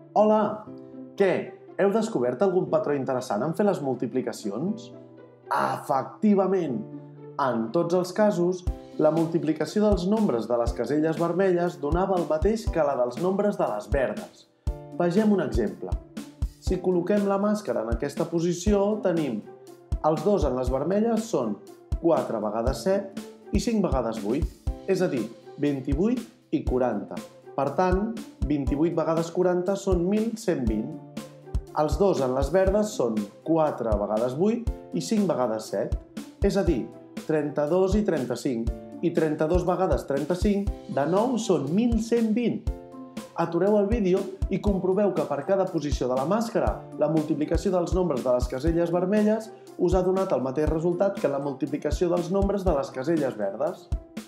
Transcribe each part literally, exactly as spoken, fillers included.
Hola! Què? Heu descobert algun patró interessant en fer les multiplicacions? Efectivament! En tots els casos, la multiplicació dels nombres de les caselles vermelles donava el mateix que la dels nombres de les verdes. Vegem un exemple. Si col·loquem la màscara en aquesta posició, tenim els dos en les vermelles són quatre vegades set i cinc vegades vuit, és a dir, vint-i-vuit i quaranta. Per tant, vint-i-vuit vegades quaranta són mil cent vint. Els dos en les verdes són quatre vegades vuit i cinc vegades set, és a dir, trenta-dos i trenta-cinc, i trenta-dos vegades trenta-cinc, de nou, són mil cent vint. Atureu el vídeo i comproveu que per cada posició de la màscara, la multiplicació dels nombres de les caselles vermelles us ha donat el mateix resultat que la multiplicació dels nombres de les caselles verdes.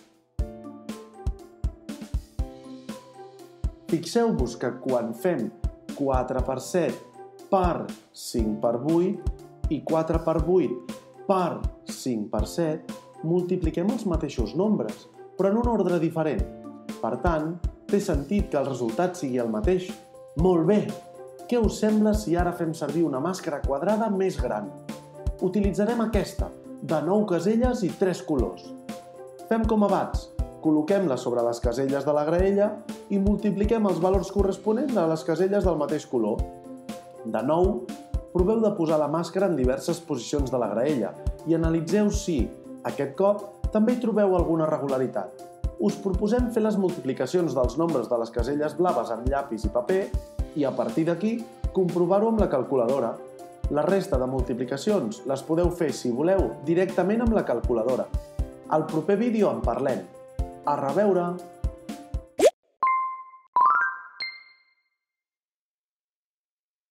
Fixeu-vos que quan fem quatre per set per cinc per vuit i quatre per vuit per cinc per set, multipliquem els mateixos nombres, però en un ordre diferent. Per tant, té sentit que el resultat sigui el mateix. Molt bé! Què us sembla si ara fem servir una màscara quadrada més gran? Utilitzarem aquesta, de nou caselles i tres colors. Fem com abans. Col·loquem-la sobre les caselles de la graella i multipliquem els valors corresponents a les caselles del mateix color. De nou, proveu de posar la màscara en diverses posicions de la graella i analitzeu si, aquest cop, també hi trobeu alguna regularitat. Us proposem fer les multiplicacions dels nombres de les caselles blaves amb llapis i paper i, a partir d'aquí, comprovar-ho amb la calculadora. La resta de multiplicacions les podeu fer, si voleu, directament amb la calculadora. Al proper vídeo en parlem. A reveure!